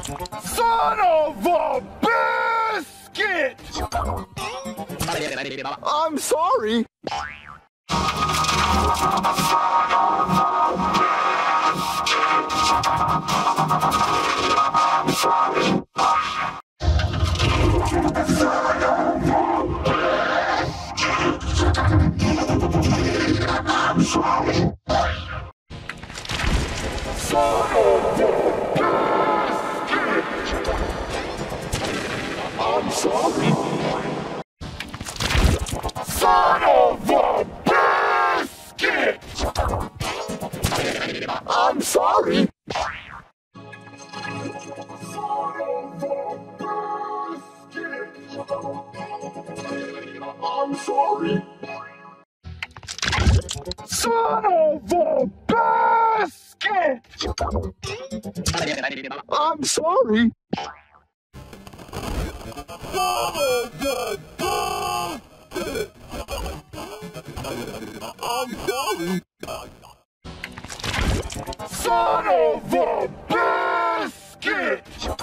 Son of a biscuit! I'm sorry. I'm sorry. Son of a biscuit! I'm sorry. I'm sorry. Son of a biscuit! I'm sorry. I'm sorry. Son of a biscuit!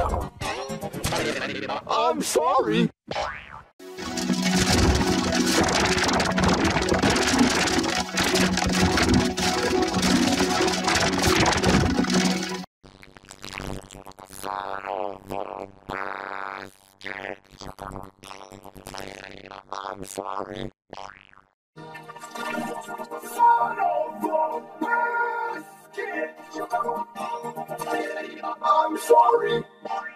I'm sorry. I'm sorry. Son of a biscuit! I'm sorry.